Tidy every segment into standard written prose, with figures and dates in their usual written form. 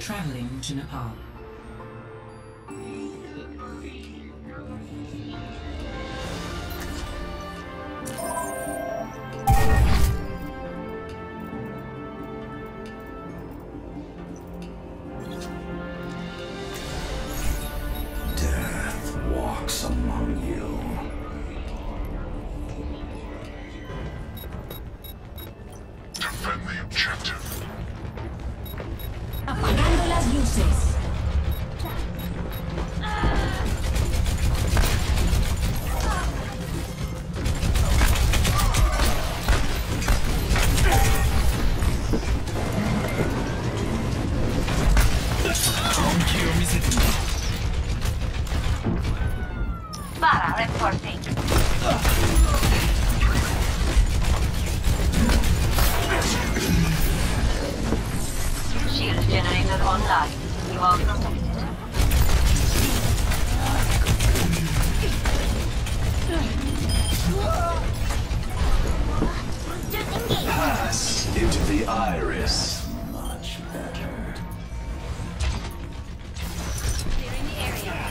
Traveling to Nepal. Death walks among you. Defend the objective. Apagando las luces. Para reporting. Shield generator online. You are protected. Pass into the iris. Much better. Clearing the area.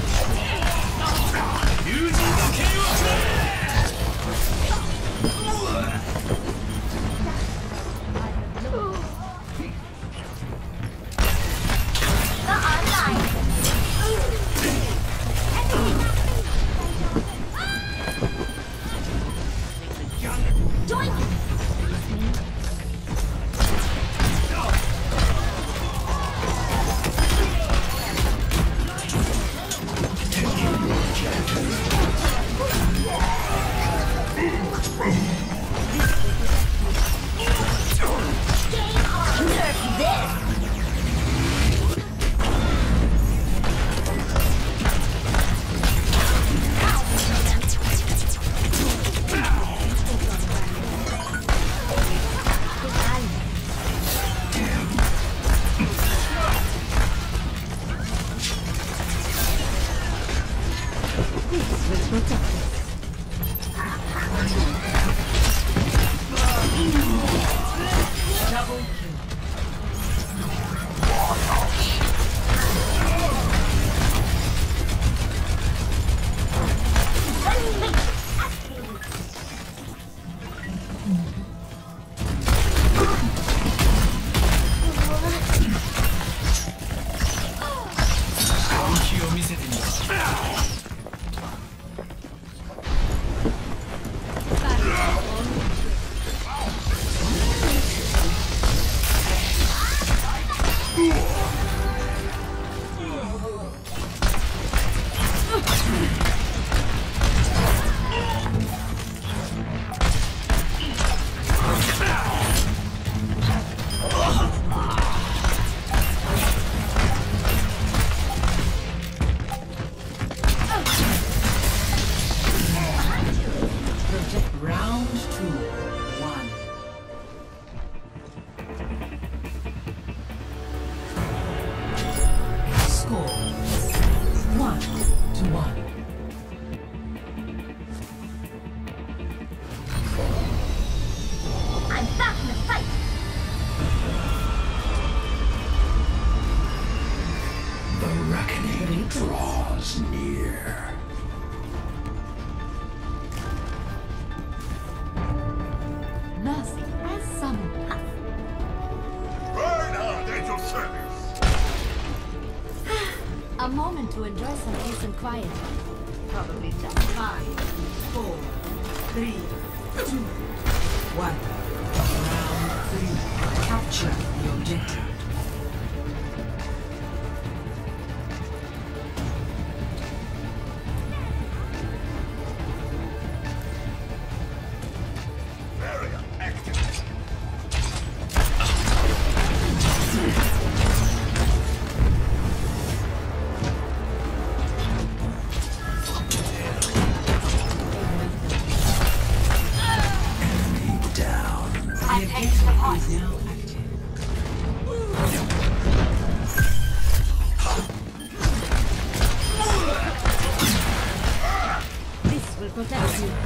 Draws near. Mercy has summoned us. Reinhard at your service. A moment to enjoy some peace and quiet. Probably just 5, 4, 3, 2, 1. Round 3. Capture the objective. Barrier active. Enemy down. I've entered the pod. Is now active. This will protect you.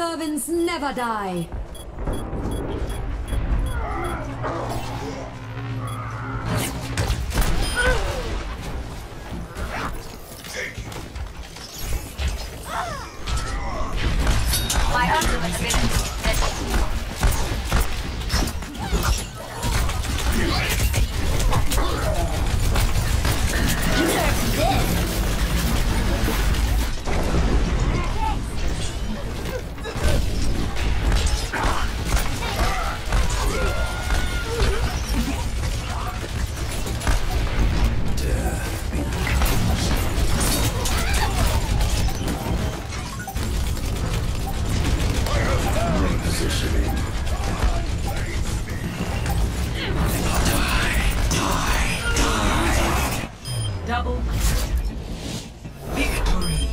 servants never die. My ultimate ability. Double victory.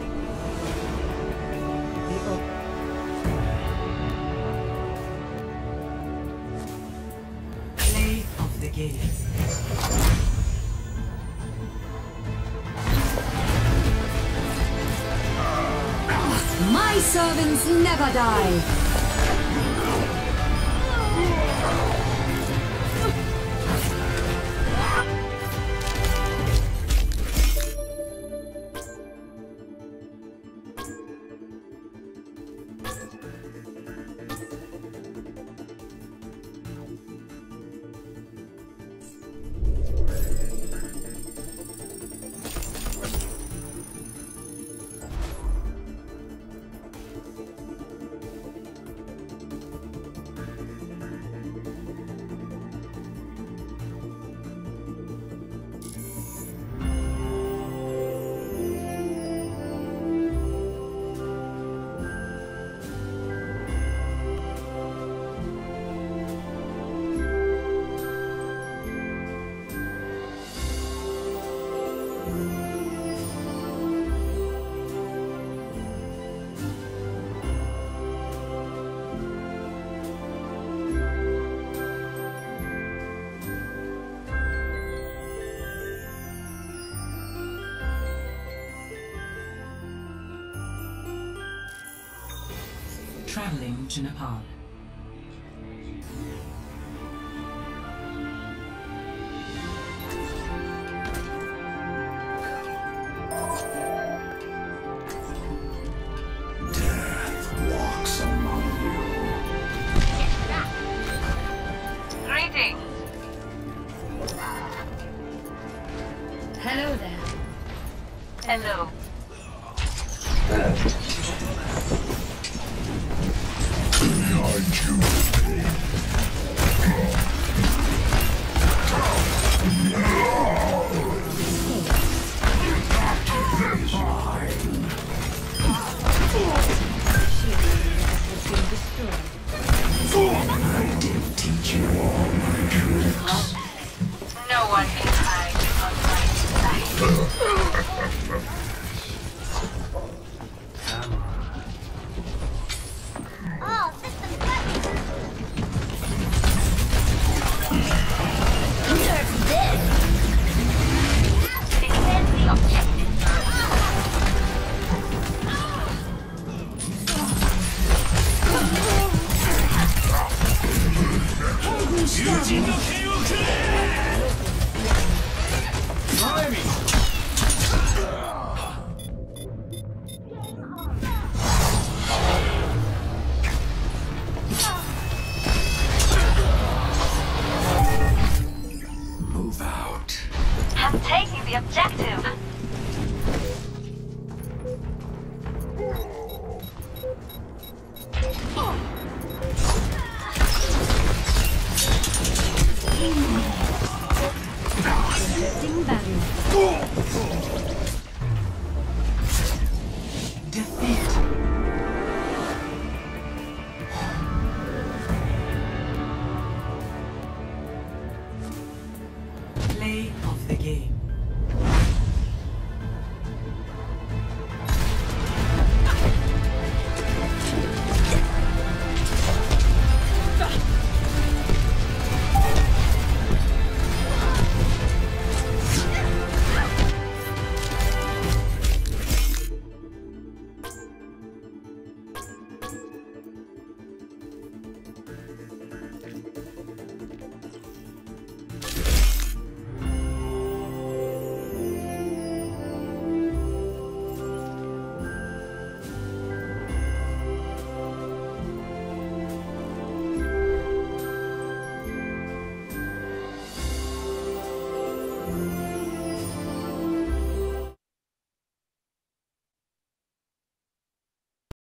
Play of the game. My servants never die. Traveling to Nepal. Death walks among you. Greetings. Hello there. Hello. I did teach you all my tricks. No one can hide on my side. Oh, system button. Defend the objective. Move out. I'm taking the objective. Ding barrier.